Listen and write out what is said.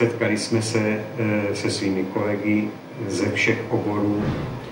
setkali jsme se se svými kolegy ze všech oborů